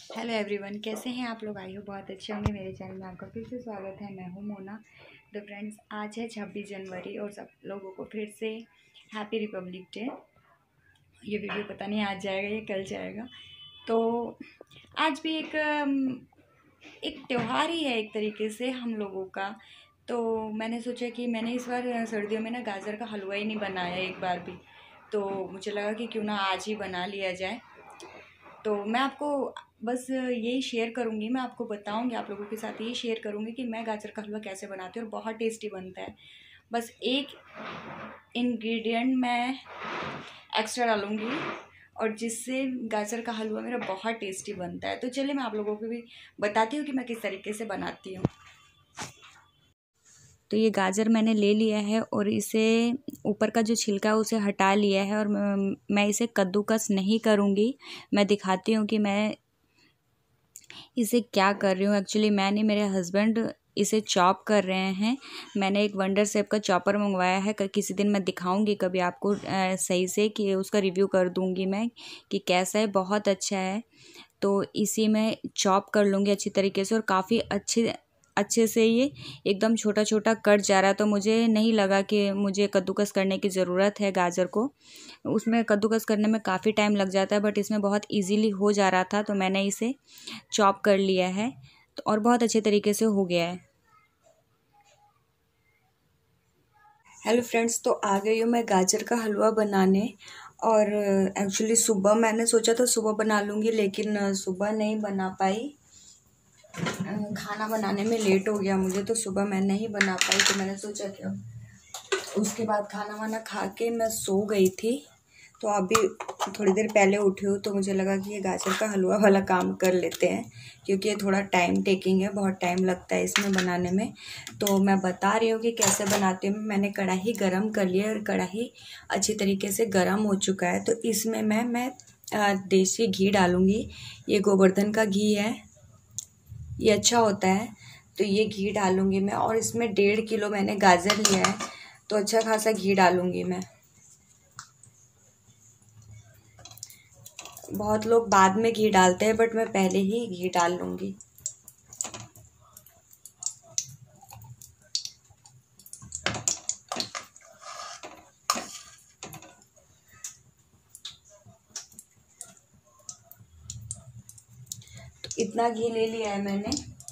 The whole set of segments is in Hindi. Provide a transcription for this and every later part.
हेलो एवरीवन, कैसे हैं आप लोग। आई हो बहुत अच्छे होंगे। मेरे चैनल में आपका फिर से स्वागत है। मैं हूं मोना। तो फ्रेंड्स, आज है 26 जनवरी और सब लोगों को फिर से हैप्पी रिपब्लिक डे। ये वीडियो पता नहीं आज जाएगा या कल जाएगा। तो आज भी एक त्यौहार ही है एक तरीके से हम लोगों का। तो मैंने सोचा कि मैंने इस बार सर्दियों में ना गाजर का हलवा ही नहीं बनाया एक बार भी। तो मुझे लगा कि क्यों ना आज ही बना लिया जाए। तो मैं आपको बस यही शेयर करूँगी, मैं आपको बताऊँगी, आप लोगों के साथ यही शेयर करूँगी कि मैं गाजर का हलवा कैसे बनाती हूँ और बहुत टेस्टी बनता है। बस एक इंग्रेडिएंट मैं एक्स्ट्रा डालूँगी और जिससे गाजर का हलवा मेरा बहुत टेस्टी बनता है। तो चलिए मैं आप लोगों को भी बताती हूँ कि मैं किस तरीके से बनाती हूँ। तो ये गाजर मैंने ले लिया है और इसे ऊपर का जो छिलका है उसे हटा लिया है और मैं इसे कद्दूकस नहीं करूँगी। मैं दिखाती हूँ कि मैं इसे क्या कर रही हूँ। एक्चुअली मैं नहीं, मेरे हस्बैंड इसे चॉप कर रहे हैं। मैंने एक वंडर शेप का चॉपर मंगवाया है। किसी दिन मैं दिखाऊंगी कभी आपको सही से, कि उसका रिव्यू कर दूंगी मैं कि कैसा है। बहुत अच्छा है। तो इसी में चॉप कर लूँगी अच्छी तरीके से और काफ़ी अच्छे से ये एकदम छोटा छोटा कट जा रहा है। तो मुझे नहीं लगा कि मुझे कद्दूकस करने की ज़रूरत है गाजर को। उसमें कद्दूकस करने में काफ़ी टाइम लग जाता है, बट इसमें बहुत इजीली हो जा रहा था। तो मैंने इसे चॉप कर लिया है तो और बहुत अच्छे तरीके से हो गया है। हेलो फ्रेंड्स, तो आ गई हूँ मैं गाजर का हलवा बनाने। और एक्चुअली सुबह मैंने सोचा था सुबह बना लूँगी, लेकिन सुबह नहीं बना पाई। खाना बनाने में लेट हो गया मुझे, तो सुबह मैं नहीं बना पाई। तो मैंने सोचा कि उसके बाद खाना वाना खा के मैं सो गई थी। तो अभी थोड़ी देर पहले उठी हूँ, तो मुझे लगा कि ये गाजर का हलवा वाला काम कर लेते हैं, क्योंकि ये थोड़ा टाइम टेकिंग है, बहुत टाइम लगता है इसमें बनाने में। तो मैं बता रही हूँ कि कैसे बनाती हूँ। मैंने कढ़ाई गरम कर लिया और कढ़ाई अच्छी तरीके से गरम हो चुका है। तो इसमें मैं देसी घी डालूँगी। ये गोवर्धन का घी है, ये अच्छा होता है। तो ये घी डालूँगी मैं, और इसमें 1.5 किलो मैंने गाजर लिया है, तो अच्छा खासा घी डालूँगी मैं। बहुत लोग बाद में घी डालते हैं, बट मैं पहले ही घी डाल लूँगी। तो इतना घी ले लिया है मैंने।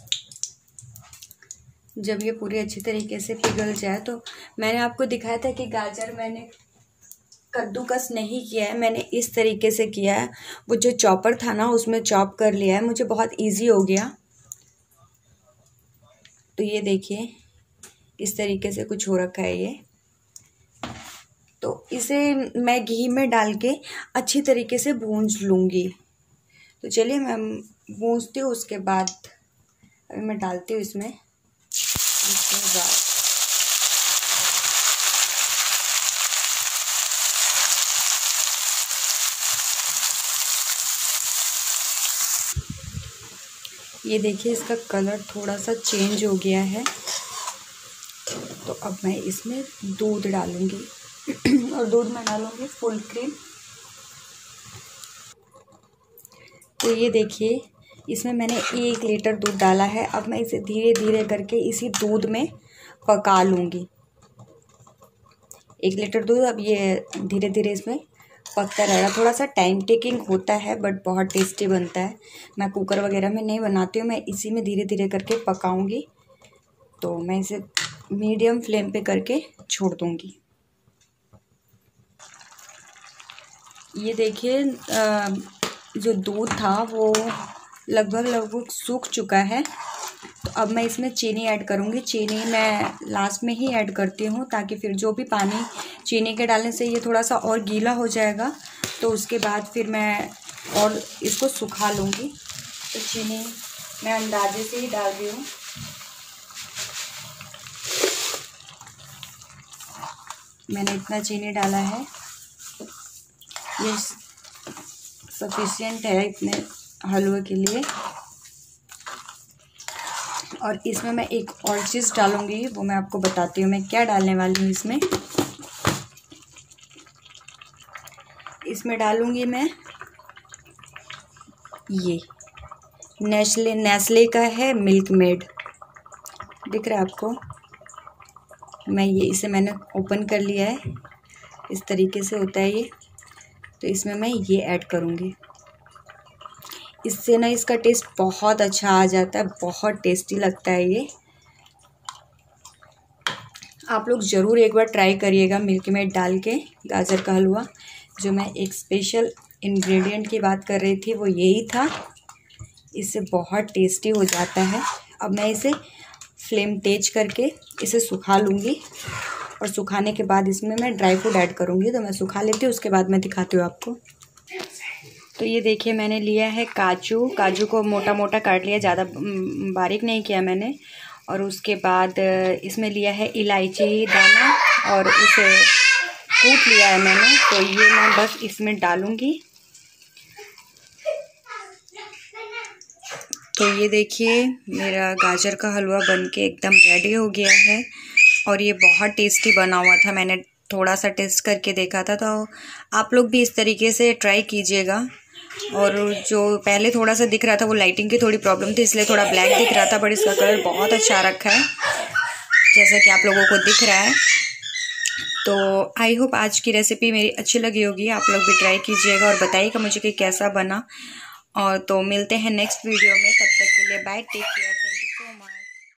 जब ये पूरी अच्छी तरीके से पिघल जाए, तो मैंने आपको दिखाया था कि गाजर मैंने कद्दूकस नहीं किया है, मैंने इस तरीके से किया है। वो जो चॉपर था ना, उसमें चॉप कर लिया है, मुझे बहुत इजी हो गया। तो ये देखिए, इस तरीके से कुछ हो रखा है ये। तो इसे मैं घी में डाल के अच्छी तरीके से भूंज लूँगी। तो चलिए मैं भूंजती हूँ, उसके बाद अभी मैं डालती हूँ इसमें। उसके बाद ये देखिए, इसका कलर थोड़ा सा चेंज हो गया है। तो अब मैं इसमें दूध डालूँगी और दूध में डालूँगी फुल क्रीम। तो ये देखिए, इसमें मैंने 1 लीटर दूध डाला है। अब मैं इसे धीरे धीरे करके इसी दूध में पका लूँगी। 1 लीटर दूध अब ये धीरे धीरे इसमें पकता रहेगा। थोड़ा सा टाइम टेकिंग होता है, बट बहुत टेस्टी बनता है। मैं कुकर वगैरह में नहीं बनाती हूँ, मैं इसी में धीरे धीरे करके पकाऊँगी। तो मैं इसे मीडियम फ्लेम पे करके छोड़ दूँगी। ये देखिए, जो दूध था वो लगभग सूख चुका है। तो अब मैं इसमें चीनी ऐड करूँगी। चीनी मैं लास्ट में ही ऐड करती हूँ, ताकि फिर जो भी पानी चीनी के डालने से ये थोड़ा सा और गीला हो जाएगा। तो उसके बाद फिर मैं और इसको सुखा लूँगी। तो चीनी मैं अंदाजे से ही डाल रही हूँ। मैंने इतना चीनी डाला है, ये सफिशिएंट है इतने हलवे के लिए। और इसमें मैं एक और चीज़ डालूँगी, वो मैं आपको बताती हूँ मैं क्या डालने वाली हूँ इसमें। इसमें डालूँगी मैं ये नेस्ले का है मिल्क मेड, दिख रहा है आपको। इसे मैंने ओपन कर लिया है, इस तरीके से होता है ये। तो इसमें मैं ये ऐड करूँगी, इससे ना इसका टेस्ट बहुत अच्छा आ जाता है, बहुत टेस्टी लगता है ये। आप लोग ज़रूर एक बार ट्राई करिएगा मिल्क मेड डाल के गाजर का हलवा। जो मैं एक स्पेशल इंग्रेडिएंट की बात कर रही थी वो यही था, इससे बहुत टेस्टी हो जाता है। अब मैं इसे फ्लेम तेज करके इसे सुखा लूँगी और सुखाने के बाद इसमें मैं ड्राई फ्रूट ऐड करूँगी। तो मैं सुखा लेती हूँ, उसके बाद मैं दिखाती हूँ आपको। तो ये देखिए मैंने लिया है काजू को मोटा मोटा काट लिया, ज़्यादा बारीक नहीं किया मैंने। और उसके बाद इसमें लिया है इलायची दाना और उसे कूट लिया है मैंने। तो ये मैं बस इसमें डालूँगी। तो ये देखिए मेरा गाजर का हलवा बनके एकदम रेडी हो गया है और ये बहुत टेस्टी बना हुआ था। मैंने थोड़ा सा टेस्ट करके देखा था, तो आप लोग भी इस तरीके से ट्राई कीजिएगा। और जो पहले थोड़ा सा दिख रहा था वो लाइटिंग की थोड़ी प्रॉब्लम थी, इसलिए थोड़ा ब्लैक दिख रहा था, बट इसका कलर बहुत अच्छा रखा है जैसा कि आप लोगों को दिख रहा है। तो आई होप आज की रेसिपी मेरी अच्छी लगी होगी, आप लोग भी ट्राई कीजिएगा और बताइएगा मुझे कि कैसा बना। और तो मिलते हैं नेक्स्ट वीडियो में, तब तक के लिए बाय, टेक केयर।